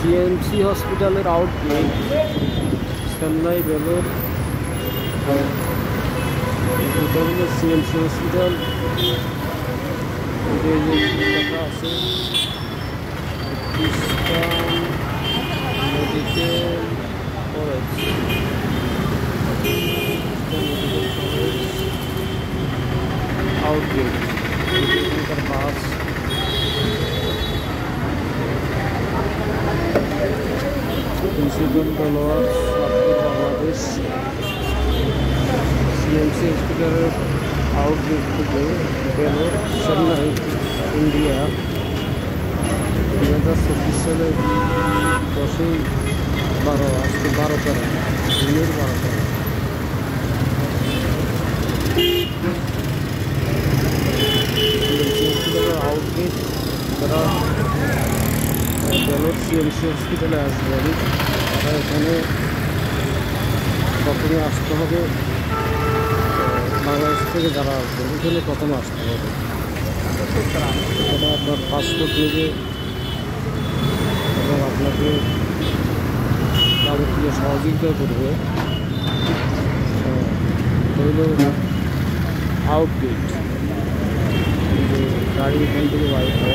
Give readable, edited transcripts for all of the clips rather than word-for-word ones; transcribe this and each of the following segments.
CMC হসপিটালের outlet Chennai বেলোর। এটা হলো সিএমসি হসপিটাল। লেখা আছে খ্রিস্টান মেডিকেল কলেজ। আউটলেট এখানকার বাস। প্রিন্সিপাল তলোয়ার বাংলাদেশ। সিএমসি হসপিটালের আউটলেট থেকে বেলোর চেন্নাই ইন্ডিয়া 2024 সালে 10/12 আজকে 12 তারিখ জুনের 12 তারিখ। সিএমসি হসপিটালের আউটলেট তারা বেলোর সিএমসি হসপিটালে আসবেন। তারা এখানে প্রথমে আসতে হবে, বাংলাদেশ থেকে যারা আসবেন এখানে প্রথমে আসতে হবে। এখানে আপনার পাসপোর্ট নেবে এবং আপনাকে যাবতীয় সহযোগিতা করবে। হইল আউটলেট, যে গাড়ি এখান থেকে বাইক হয়।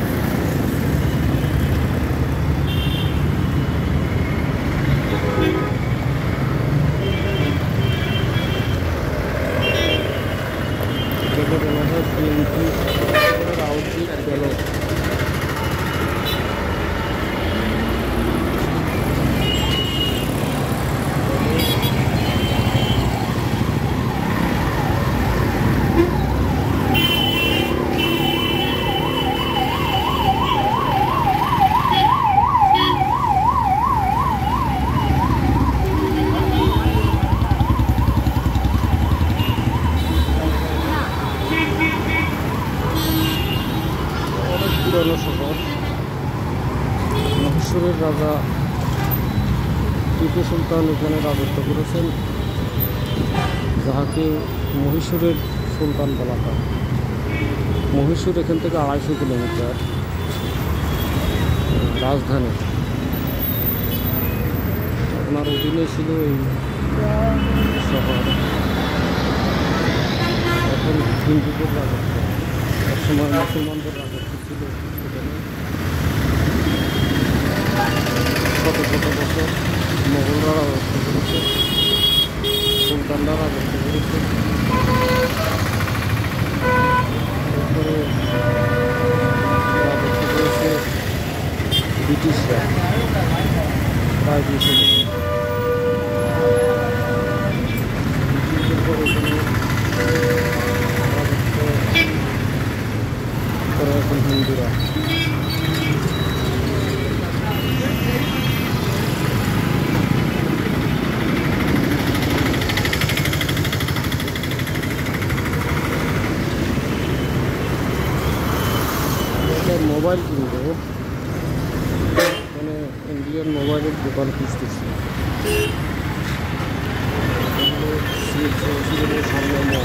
আউটলেট বেলোর। পুরানো শহর। মহীশূরের রাজা টিপু সুলতান এখানে রাজত্ব করেছেন, যাহাকে মহীশূরের সুলতান বলা হয়। মহীশূর এখান থেকে 250 কিলোমিটার রাজধানী। আপনার অধীনে ছিল এই শহর। এখন হিন্দুদের রাজত্ব, একসময় মুসলমানদের রাজত্ব ছিল এখানে। শত শত বছর মোগলরা রাজত্ব করেছে, সুলতানরা রাজত্ব করেছে। এরপরে রাজত্ব করেছে ব্রিটিশরা প্রায় 200 বছর। ব্রিটিশদের পর এখানে রাজত্ব করে এখন হিন্দুরা। মোবাইল কিনবো, মানে ইন্ডিয়ান মোবাইলের দোকান খুঁজতেছি। সামনে